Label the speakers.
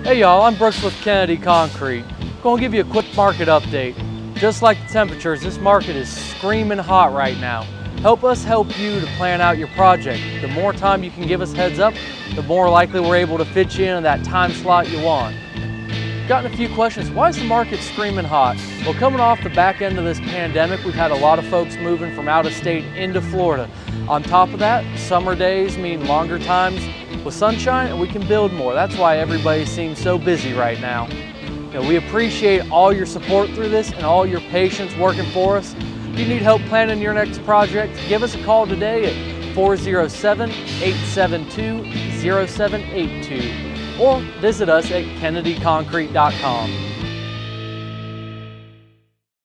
Speaker 1: Hey y'all, I'm Brooks with Kennedy Concrete. Gonna give you a quick market update. Just like the temperatures, this market is screaming hot right now. Help us help you to plan out your project. The more time you can give us heads up, the more likely we're able to fit you in that time slot you want. Gotten a few questions, why is the market screaming hot? Well, coming off the back end of this pandemic, we've had a lot of folks moving from out of state into Florida. On top of that, summer days mean longer times with sunshine and we can build more. That's why everybody seems so busy right now. We appreciate all your support through this and all your patience working for us. If you need help planning your next project, give us a call today at 407-872-0782 or visit us at kennedyconcrete.com.